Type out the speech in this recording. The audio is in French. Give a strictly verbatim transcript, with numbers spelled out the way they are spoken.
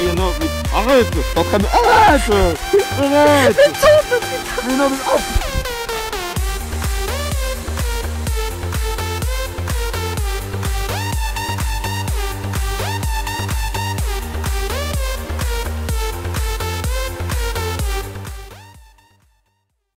rien, non, mais arrête. T'es en train de... Arrête. Arrête. Mais non, mais... Oh,